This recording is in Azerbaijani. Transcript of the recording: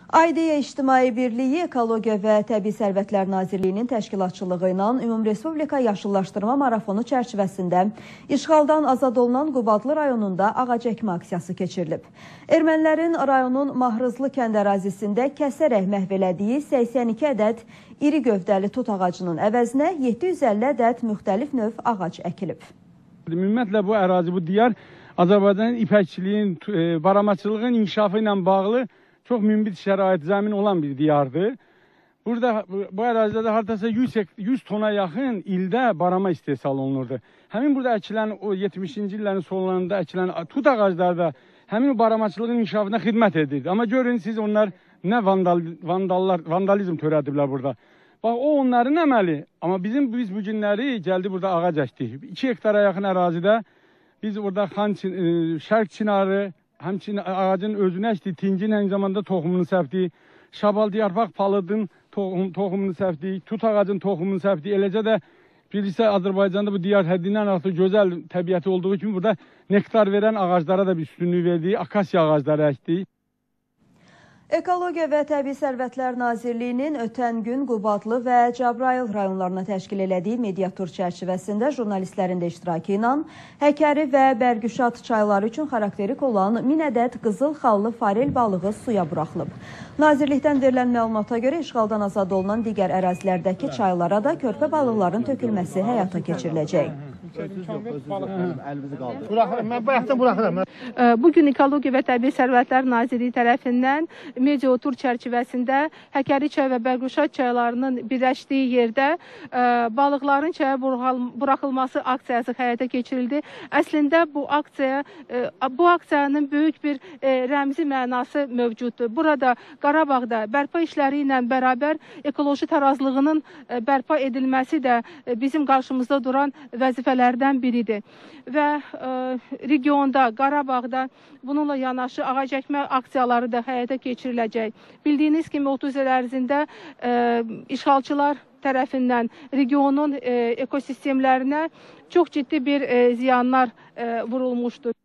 Aidiyə İctimai Birliyi Ekologiya və Təbii Sərvətlər Nazirliyinin təşkilatçılığı ilə Ümumrespublika Yaşıllaşdırma Marafonu çərçivəsində işğaldan azad olunan Qubadlı rayonunda ağac əkmə aksiyası keçirilib. Ermənilərin rayonun Mahrızlı kənd ərazisində kəsərək məhv elədiyi 82 ədəd iri gövdəli tut ağacının əvəzinə 750 ədəd müxtəlif növ ağac əkilib. Ümumiyyətlə bu ərazi, bu diyar Azərbaycanın ipəkçiliyin, baramaçılığın inkişafı ilə bağlı çox münbit şərait zəmin olan bir diyardır. Burada bu ərazidə də hardasa 100 tona yaxın ildə barama istehsal olunurdu. Həmin burada əkilən o 70-ci illərin sonlarında əkilən tut ağacları da həmin o baramaçılığın inkişafına xidmət edirdi. Amma görün siz onlar nə vandalizm törədiblər burada. Bax o onların əməli. Amma biz bu günləri gəldi burada ağac əkdik. 2 hektara yaxın ərazidə biz orada şərq çinarı, həmçinin ağacın özünü əkdik, tincin eyni zamanda toxumunu səpdik, şabaldiyarpaq palıdın toxumunu səpdik, tut ağacın toxumunu səpdik. Eləcə də bilirsə Azərbaycanda bu diyar həddindən artıq gözəl təbiəti olduğu kimi burada nektar verən ağaclara da bir üstünlük verdik, akasiya ağacları əkdik. Ekologiya və Təbii Sərvətlər Nazirliyinin ötən gün Qubadlı və Cəbrayıl rayonlarına təşkil elədiyi mediatur çərçivəsində jurnalistlərin də iştirakı ilə Həkəri və Bərgüşat çayları üçün xarakterik olan 1000 ədəd qızıl xallı farel balığı suya buraxılıb. Nazirlikdən verilən məlumata görə işğaldan azad olunan digər ərazilərdəki çaylara da körpə balıqların tökülməsi həyata keçiriləcək. Bugün Ekologiya və Təbii Sərvətlər Nazirliyi tərəfindən mediatur çərçivəsində Həkəri çay və Bərgüşat çaylarının birləşdiyi yerdə balıqların çaya buraxılması aksiyası həyata keçirildi. Əslində bu aksiyanın böyük bir rəmzi mənası mövcuddur. Burada Qarabağda bərpa işləri ilə bərabər ekoloji tarazlığının bərpa edilməsi də bizim qarşımızda duran vəzifələrdən biridir. Və regionda, Qarabağda bununla yanaşı ağac əkmə aksiyaları da həyata keçiriləcək. Bildiyiniz kimi 30 il ərzində işğalçılar tərəfindən regionun ekosistemlərinə çox ciddi bir ziyanlar vurulmuşdur.